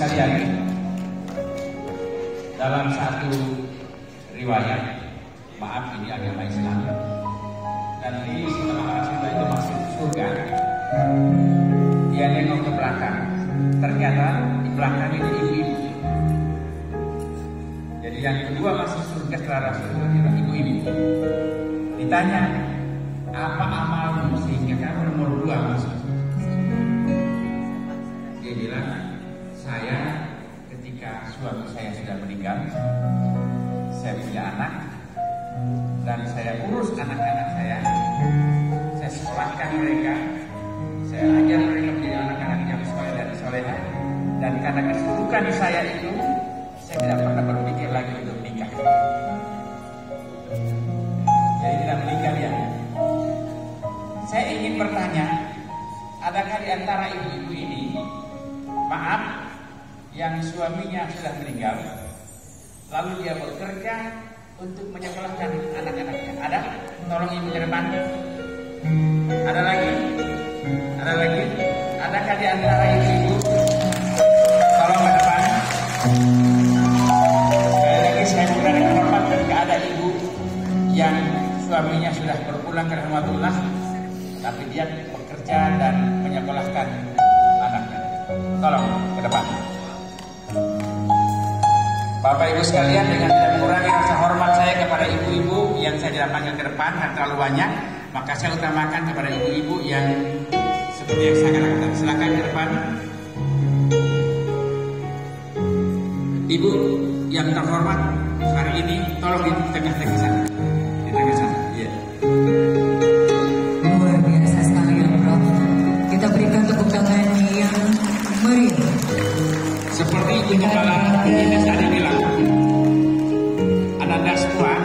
sekalian, dalam satu riwayat, maaf ini agama Islam, dan ini setelah Rasulullah itu masuk surga, dia nengok ke belakang, ternyata di belakang itu ibu-ibu. Jadi yang kedua masuk surga setelah Rasulullah itu ibu-ibu. Ditanya, apa amalmu sehingga kamu nomor 2 masuk? Dia bilang, saya ketika suami saya sudah meninggal, saya punya anak, dan saya urus anak-anak saya sekolahkan mereka, saya ajar mereka menjadi anak-anak yang soleh dan soleha, dan karena kesibukan saya itu, saya tidak pernah berpikir lagi untuk menikah. Jadi tidak menikah ya. Saya ingin bertanya, adakah di antara ibu-ibu ini, maaf, yang suaminya sudah meninggal, lalu dia bekerja untuk menyekolahkan anak-anaknya? Ada? Tolong ibu ke depan. Ada lagi? Ada lagi? Adakah di antara ibu-ibu? Tolong ke depan. Sekali lagi saya berikan hormat ketika ada ibu yang suaminya sudah berpulang ke rahmatullah, tapi dia bekerja dan menyekolahkan anaknya. Tolong ke depan. Bapak Ibu sekalian, dengan tidak mengurangi rasa hormat saya kepada ibu-ibu yang saya tidak panggil ke depan dan terlalu banyak, maka saya utamakan kepada ibu-ibu yang seperti yang saya katakan. Silakan ke depan. Ibu yang terhormat hari ini, tolong di tengah-tengah sana. Di tengah sana. Iya. Luar biasa sekali ya, Prof. Kita berikan tepuk tangan yang meriah. Seperti Ibu Kepala Dinas tadi bilang, Ananda semua,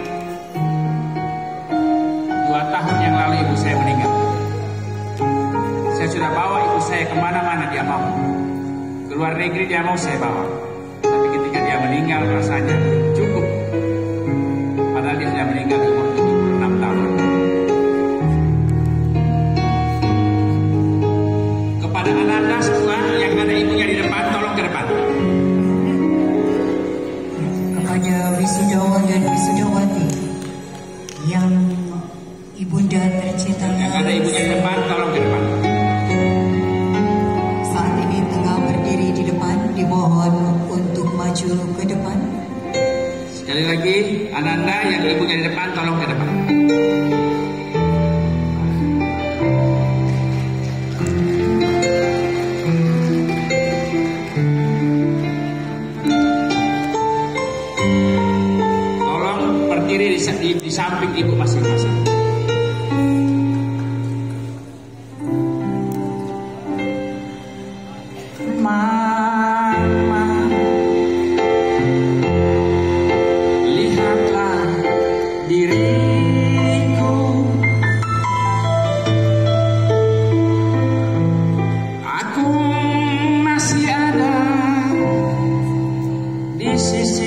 2 tahun yang lalu ibu saya meninggal. Saya sudah bawa ibu saya kemana-mana dia mau. Ke luar negeri dia mau saya bawa. Tapi ketika dia meninggal rasanya cukup. Padahal dia sudah meninggal di umur 76 tahun. Kepada Ananda semua yang ada ibunya di depan, tolong ke depan. Kepada wisudawan dan wisudawati yang ibunda tercinta, yang ada ibunya di depan, tolong ke depan. Saat ini tengah berdiri di depan, dimohon untuk maju ke depan. Sekali lagi, Ananda yang ibunya di depan, tolong ke depan. Di samping ibu masing-masing. Mama, lihatlah diriku, aku masih ada di sisi.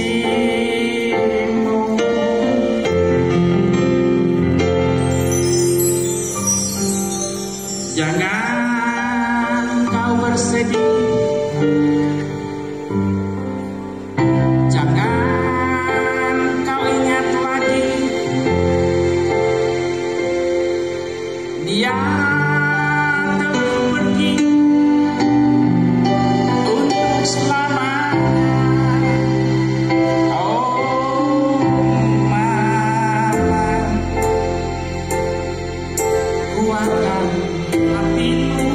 Jangan kau bersedih, jangan kau ingat lagi dia telah pergi untuk selamanya. Oh mama, kuatkan hatimu.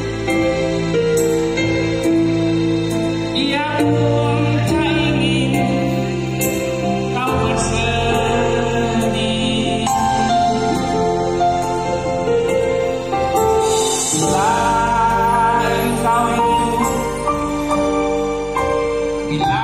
Ia pun tak ingin kau bersedih. Bila engkau ingin, bila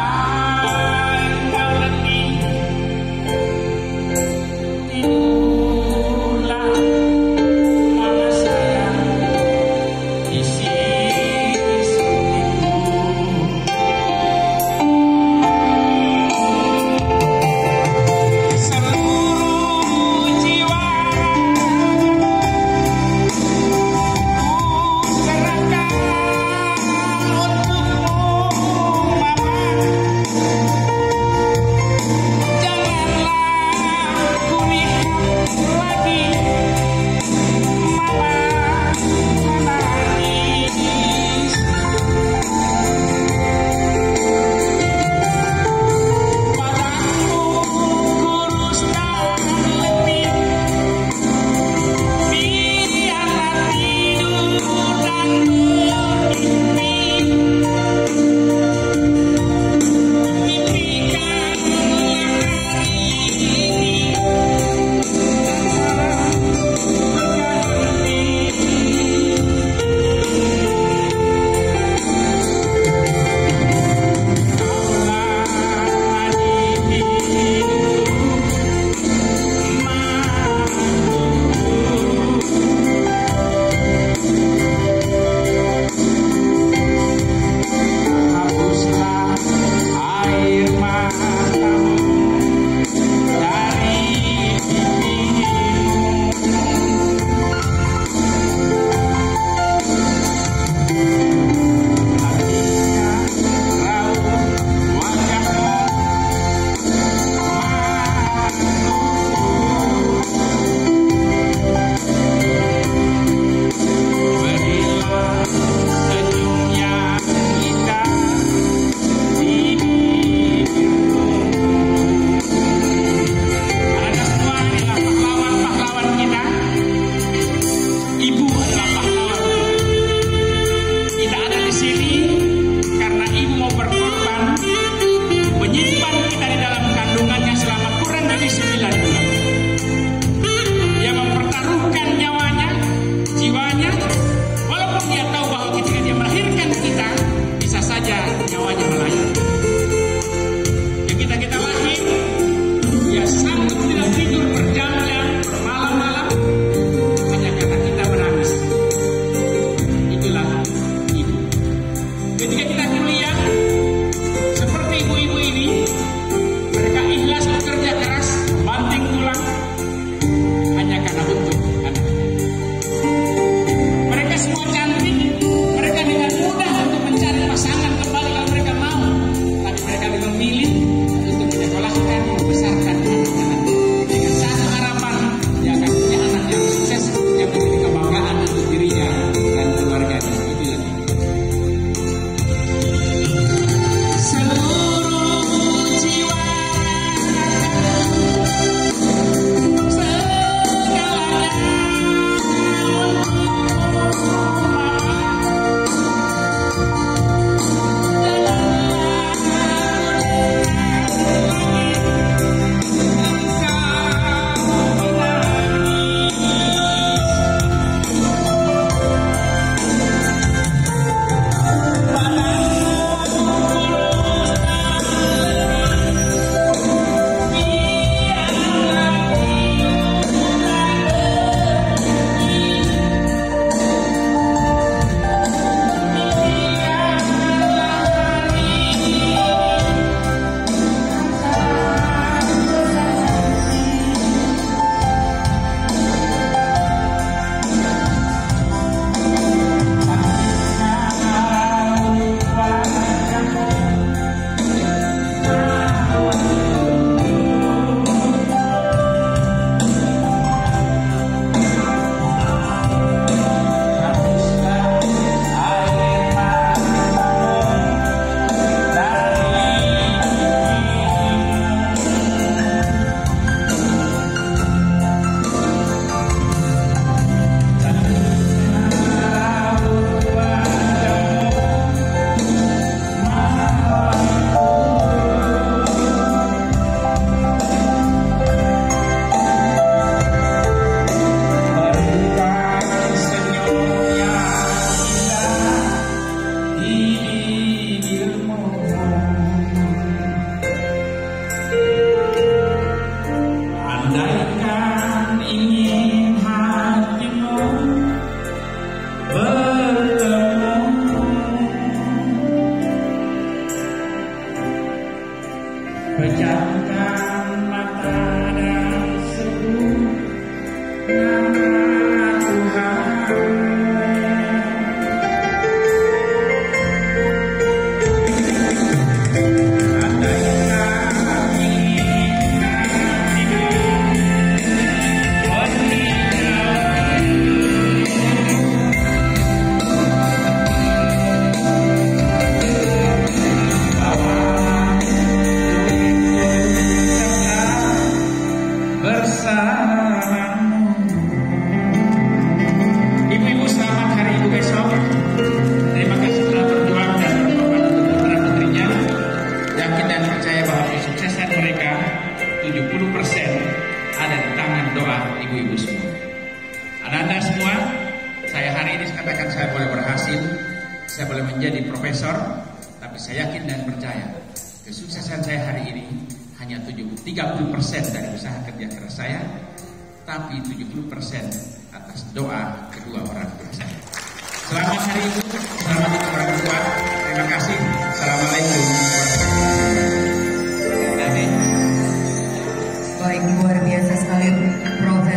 katakan saya boleh berhasil, saya boleh menjadi profesor, tapi saya yakin dan percaya kesuksesan saya hari ini hanya 30% dari usaha kerja keras saya, tapi 70% atas doa kedua orang tua saya. Selamat hari Ibu, selamat untuk orang tua. Terima kasih. Assalamualaikum.